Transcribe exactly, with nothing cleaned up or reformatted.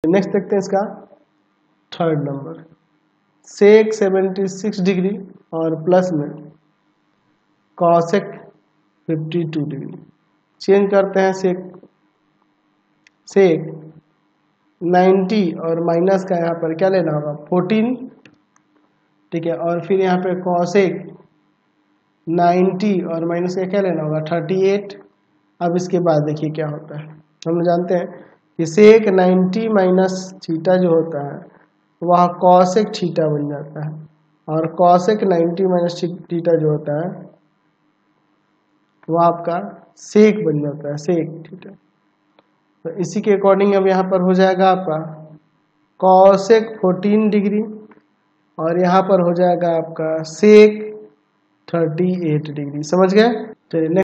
Next देखते हैं इसका third number, sec seventy six degree और प्लस में cosec fifty two degree. Change करते हैं, सेक सेक नाइन्टी और माइनस का यहाँ पर क्या लेना होगा, फोर्टीन, ठीक है। और फिर यहाँ पे कॉसेक नाइन्टी और माइनस का क्या लेना होगा, थर्टी एट। अब इसके बाद देखिए क्या होता है, हम जानते हैं कि सेक नाइन्टी माइनस थीटा जो होता है वह कॉसेक थीटा बन जाता है, और कॉसेक नाइन्टी माइनस थीटा जो होता है वह आपका सेक बन जाता है, सेक थीटा। तो इसी के अकॉर्डिंग अब यहाँ पर हो जाएगा आपका कॉसेक फोर्टीन डिग्री और यहाँ पर हो जाएगा आपका सेक थर्टी एट डिग्री। समझ गए? चलिए